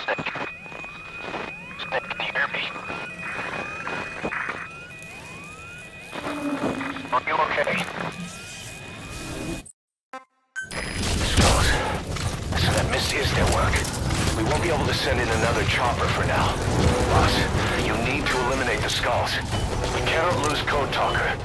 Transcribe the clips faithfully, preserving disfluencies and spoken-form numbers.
Snake, can you hear me? Are you okay? Skulls. So that Misty is their work. We won't be able to send in another chopper for now. Boss, you need to eliminate the Skulls. We cannot lose Code Talker.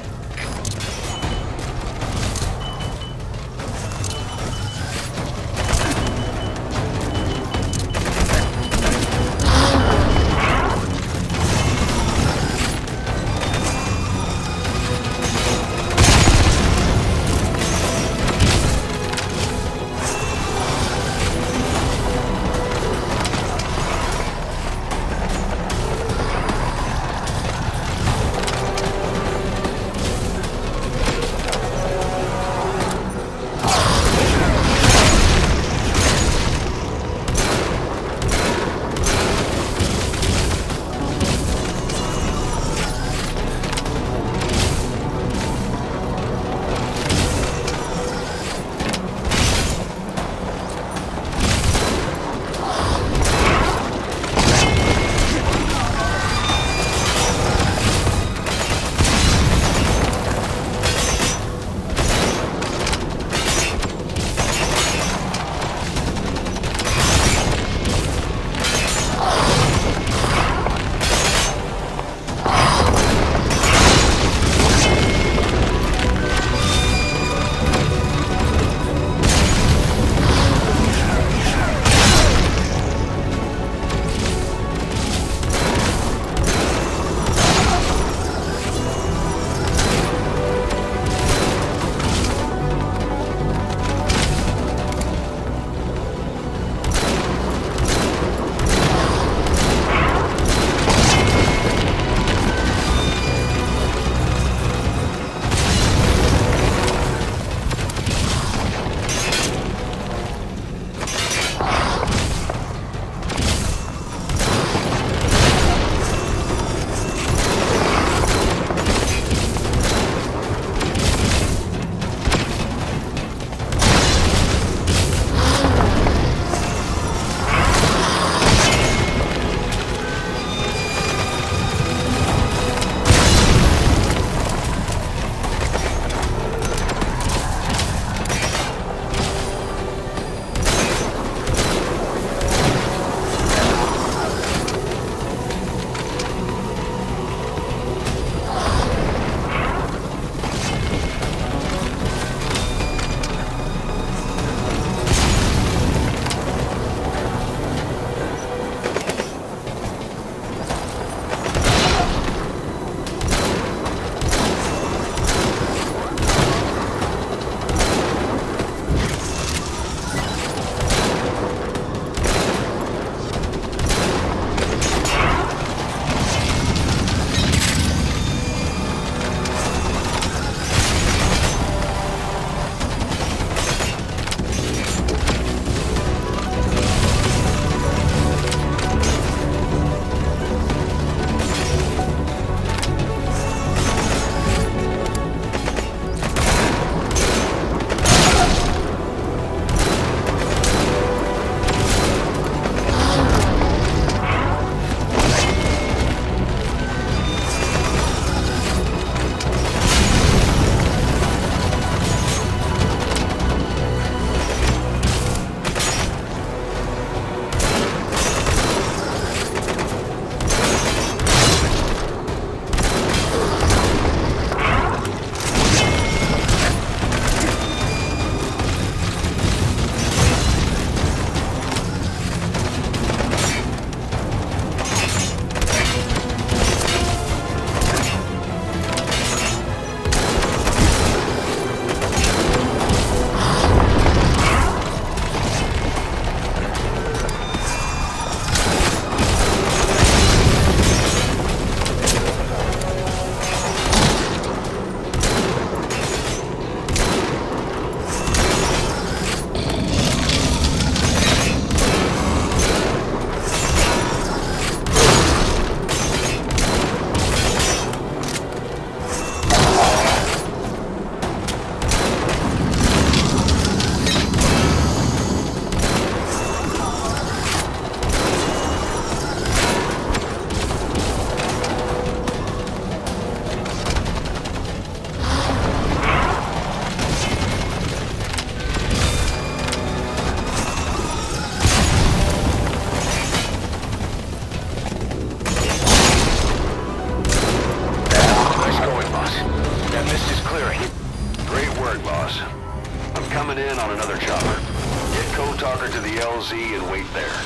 clearing. Great work, boss. I'm coming in on another chopper. Get Code Talker to the L Z and wait there.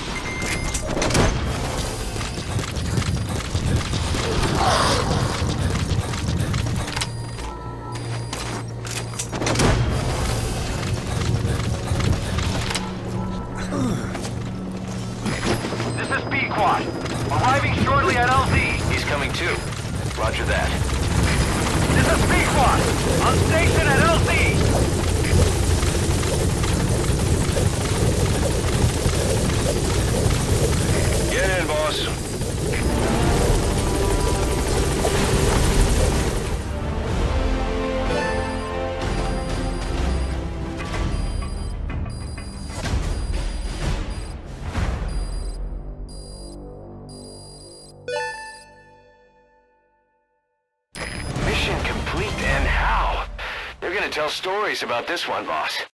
This is B-Quad. Arriving shortly at L Z. He's coming too. Roger that. This is B-Quad. On station at L Z. Get in, boss. Mission complete, and how? They're gonna tell stories about this one, boss.